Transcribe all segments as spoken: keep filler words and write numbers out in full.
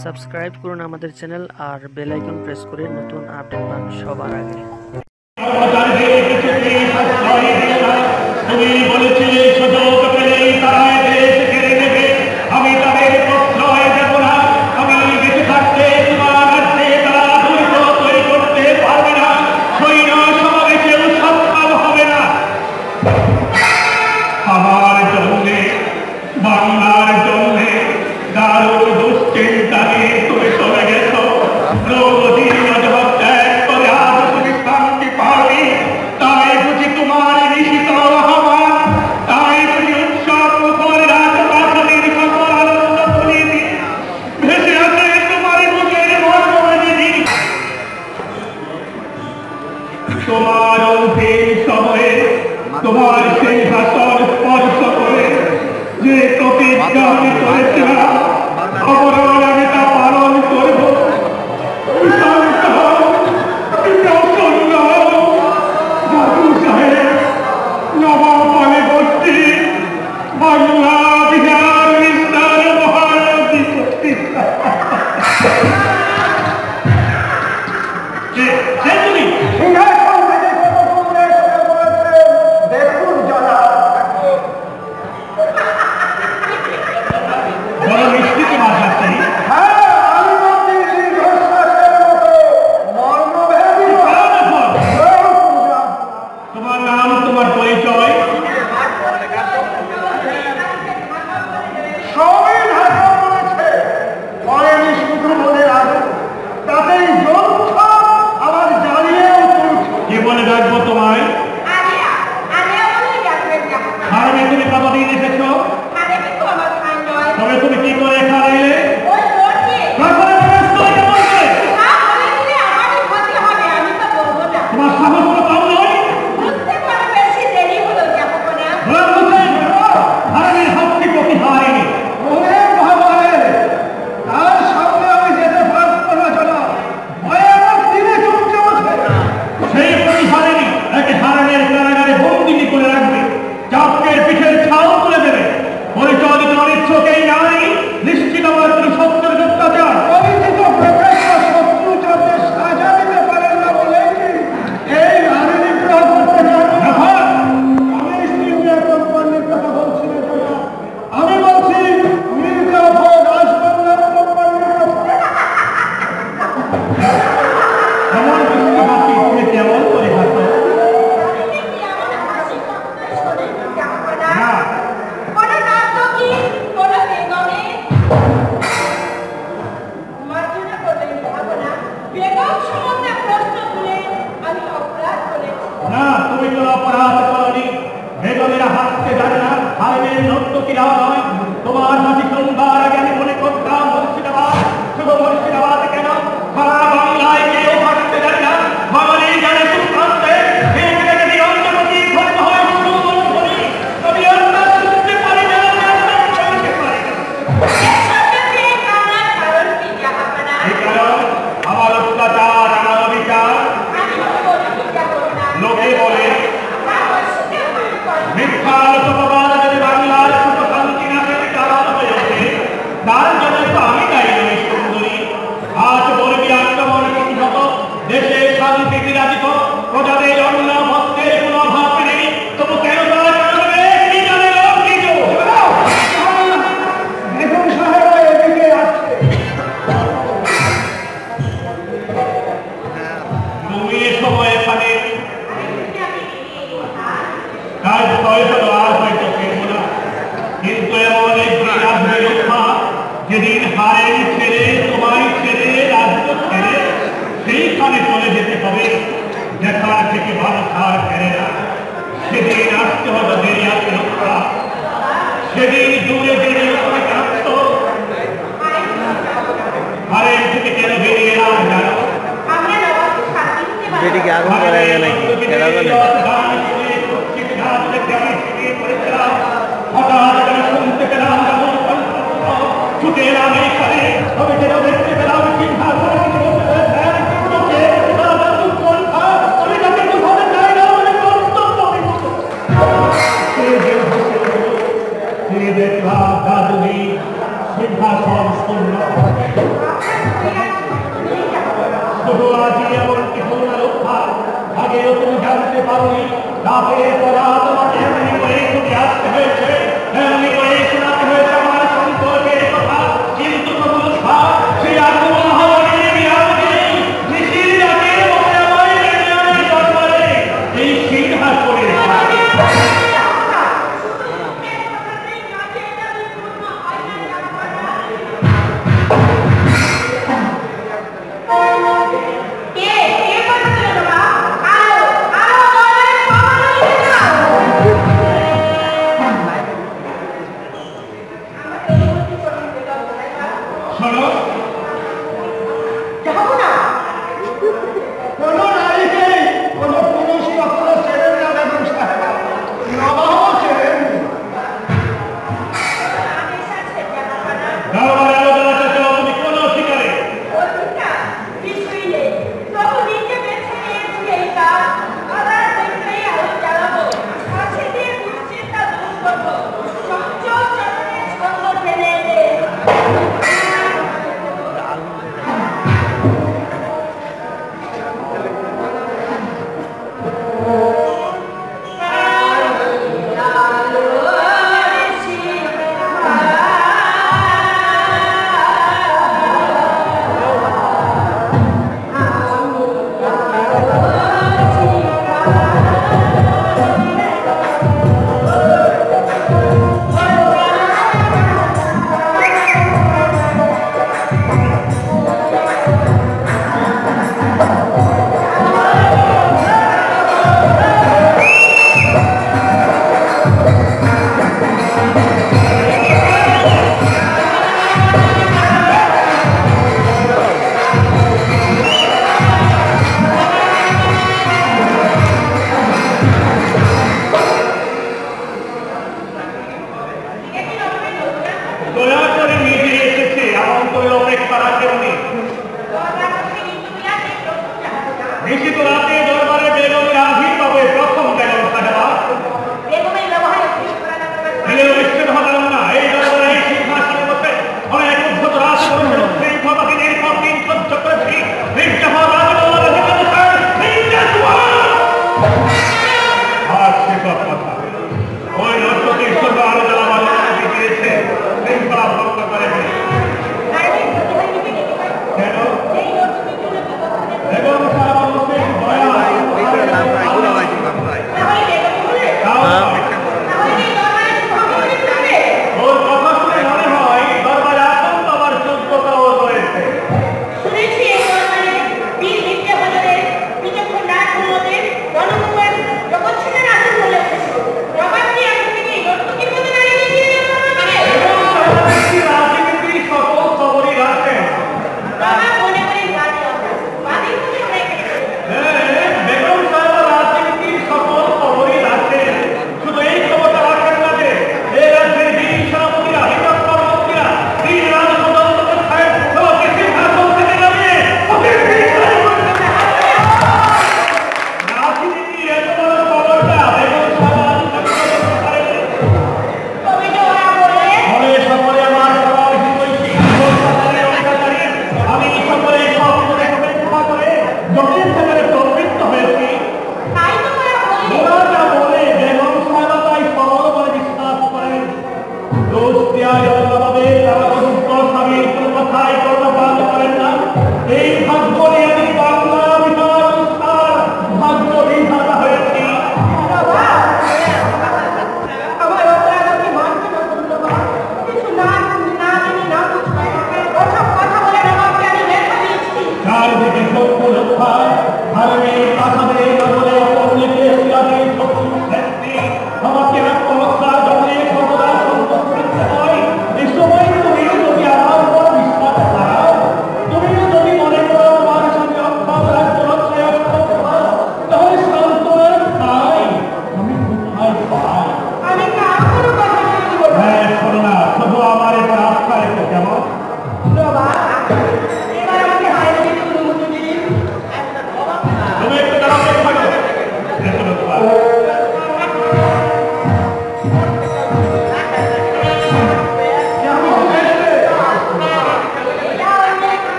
Subscribe করুন আমাদের channel আর বেল আইকন প্রেস করে নতুন আপডেট পান সবার আগে। তুমি বলেছিলে সুযোগ পেলেই তারা দেশ ছেড়ে দেবে, আমি তাদের প্রশ্রয় দেব না। আমি বেঁচে থাকতে তোমার রাজ্যে তারা দুর্গ তৈরি করতে পারবে না, সৈন্য সমাবেশেও সক্ষম হবে না। আমার জন্যে, বাংলার জন্যে দারুণ দুশ্চিন্তা নিয়ে তুমি চলে গেছ। দ্রৌপদীর জবাব ত্যাগ করে আজ তুমি শান্তি পাওনি, তাই বুঝি তোমার নিশিত আহ্বান, তাই বুঝি উৎসব মুখর রাজপ্রাসাদের সকল আনন্দ ভুলিয়ে দিয়ে ভেসে আছে তোমার বুকের মর্মবেদী। তোমার অন্তিম সময়ে তোমার সিংহাসন স্পর্শ করে যে প্রতিজ্ঞা আমি করেছিলাম, অবরোধ আমি তা পালন করব। নবাবী বাংলা বিহার বিস্তার মহানদী প্রতিষ্ঠা তোমার হাতি সন্ধ্যার আগে আমি মনে করতাম মুর্শিদাবাদ, শুভ মুর্শিদাবাদ কেন সারা বাংলায় কেউ থাকতে জানে না। বাঙালি জানে সুপ্রান্তে আমার অত্যাচার, আমার অবিচার লোকে বলে মিথ্যা লোকবাদ যদি বাংলার সুখ শান্তি নাশের কারণ হয়ে ওঠে, তার জন্য তো আমি দায়ী নই সুন্দরী। আজ বলবি আক্রমণ সংহত দেশে শান্তি বিরাজিত, প্রজাদের অন্ন বস্ত্রের কোনো অভাব নেই, তবু কেন তারা করবে কি জানে লোক কিছু। দেখুন সাহেব এদিকে আসছে, তুমি এসো এখানে। কাজ তয় হলো আর হয়তো ফিরবো না, কিন্তু এমন একদিন আসবে রক্ষা যেদিন হারের ছেড়ে তোমায় ছেড়ে রাজ্য ছেড়ে সেইখানে চলে যেতে হবে, যেখান থেকে ভালো ছাড় ফেরে না। সেদিন আসতে হবে দেরি আছে রক্ষা, সেদিন দূরে দেরি করে কাঁদত। হারের থেকে কেন বেরিয়ে এলাম জানো? বেটিকে আগুন করা গেল নাকি কেন বলে হঠাৎ শুনতে পেলাম ছুটে এলাম এইখানে, আমি যেন দেখতে পেলাম সিংহাসন দেখলাম দাদুনি সিংহাসন শূন্য। শুধু আজই এমন কিছু না রক্ষা আগেও তুমি জানতে পারোনি রাতের পরা তোমাকে এমনি করে ছুটে আসতে হয়েছে এমনি করে শোনাতে হয়েছে আমার সম্পর্কের কথা কিন্তু তবু সেই আগুন হওয়ার বিরামে নিশির রাতে বসে আমায় মেনে আনে দরবারে এই সিংহাসনে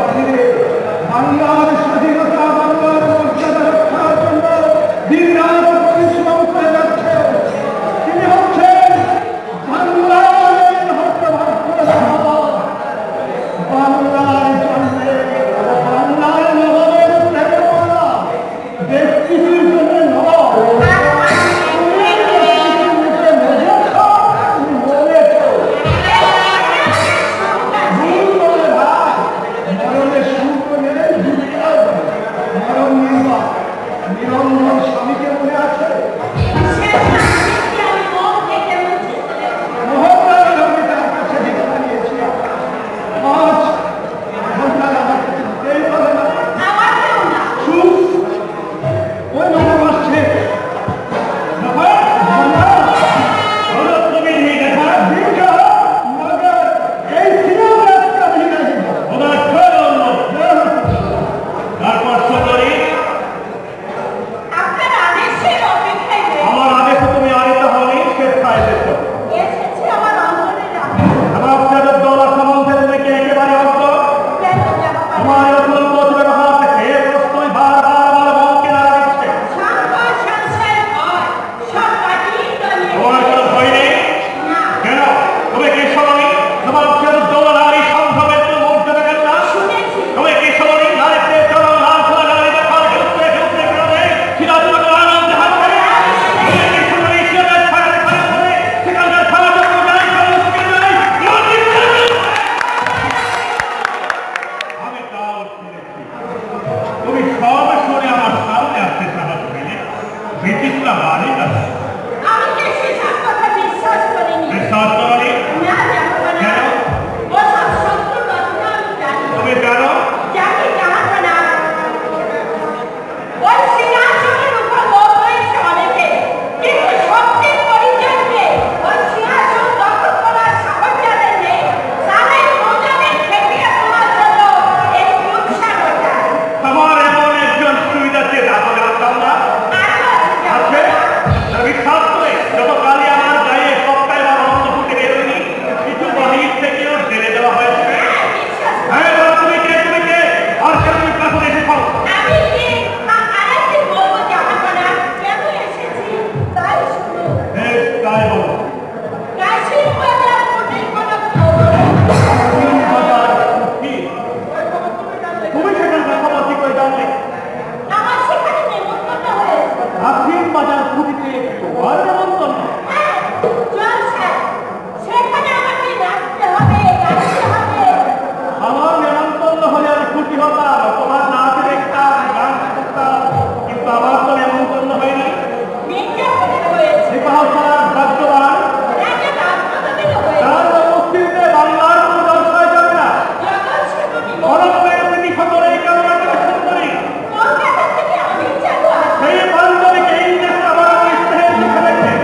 ফিরে বাংলার স্বাধীনতা বাংলার মর্যাদা রক্ষার জন্য দিন রাত পরিশ্রম করে যাচ্ছে। তিনি হচ্ছেন বাংলার বাংলার জন্মে বাংলার নবাবের প্রেরণা দেশ কিছুর জন্য নয়। নিরঞ্জন স্বামীকে মনে আছে? মোহনলাল আমি তার কাছে ভিক্ষা নিয়েছি। আজ মোহনলাল আমার কাছে দিতেই পারে না। চুপ! ওই নবাব আসছে। নবাব! নবাব! বলো তুমি এই দেখা ভিক্ষা নগর এই সিনেমার একটা ভিক্ষা দিব। ওনার ঠোঁট তারপর সদরে আমার আদেশ তুমি আনিতে হলে স্বেচ্ছায় এসেছো। আমার আপনাদের দল সম্বন্ধে তুমি কি একেবারে অজ্ঞ? তোমার অত্যন্ত ব্যবহার থেকে এ প্রশ্নই বারবার আমার মনকে নাড়া দিচ্ছে। তোমার কোনো ভয় নেই? কেন তুমি কি শোনি তোমার দল নারী সম্ভবের কোনো মুগ্ধ দেখেন না? তুমি কি শোনি নারীতে চরম লাল খোলা নারী দেখার ঢুকতে ঢুকতে বেরোবে সিরাজুল আনন্দ হাত করে তুমি সব শুনে আমার সামনে আসতে সাহস পেলে বিচিত্র বাড়ি আছে বিশ্বাস করনি? কেন? তুমি জানো তোমার এমন একজন সুবিধাকে রাখা জানতাম না আছে বিশ্বাস করে যত কালি আমার গায়ে সপ্তাহে আমার অন্ত ফুটে বেরোয়নি কিছু বাহির থেকেও ঢেলে দেওয়া হয়েছে। হ্যাঁ বলো তুমি কে? তুমি কে? আর কেন তুমি কাছে এসে খাও? বেশ তাই বলো। তুমি সেখানকার খবর কি করে জানলে? আফিম বাজার খুঁটিতে তোমার নেমন্তন্ন? আমার নেমন্তন্ন হলে আমি খুশি হতাম, তোমার নাচ দেখতাম, গান শুনতাম, কিন্তু আমার তো নেমন্তন্ন হয়নি। বিবাহ করার ভাগ্যবান তার উপস্থিতিতে বাংলার কোনো ব্যবসায় যাবে না। অরণ্যের তিনি সকলে কেমন একটা সুন্দরী সেই বান্ধবীকে ইংরেজ আমার ইস্তেহার লিখে রেখে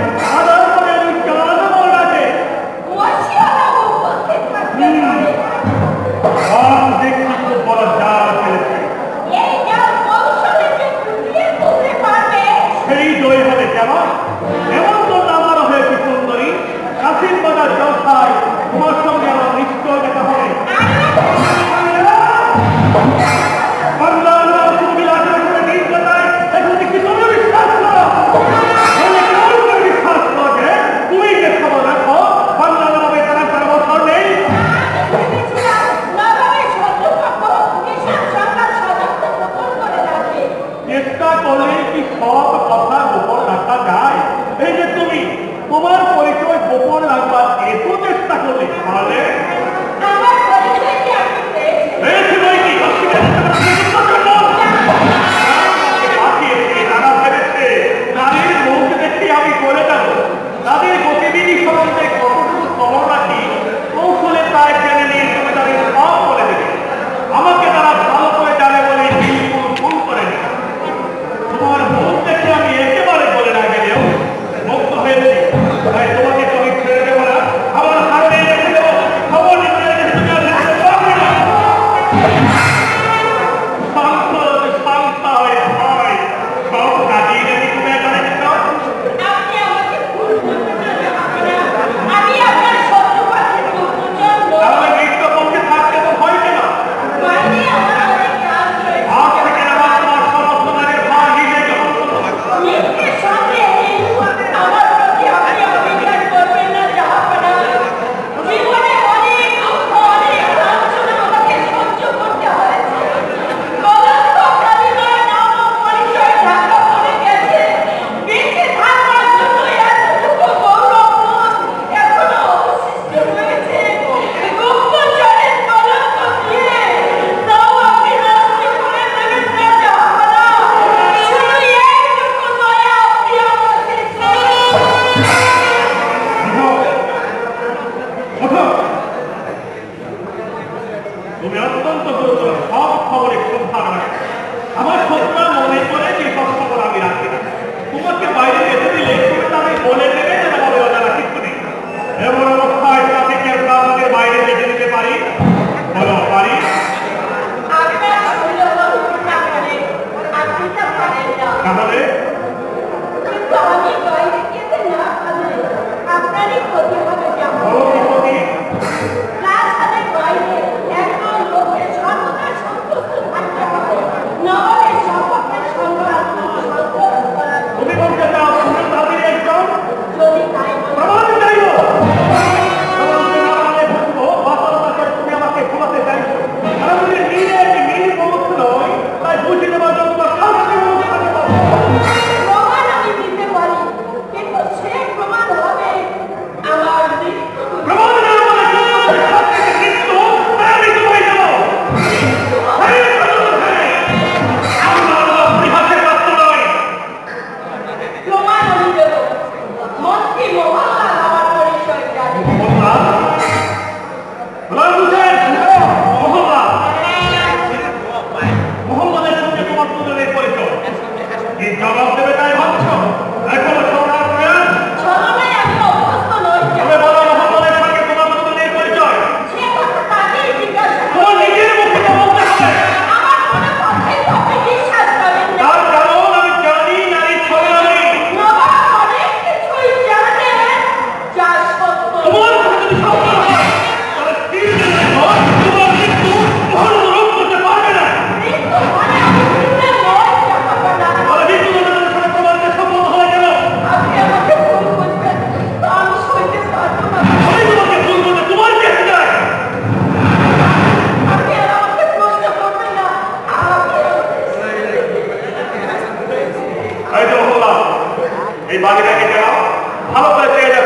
বাড়িটাকে যেন ভালো করে চেয়ে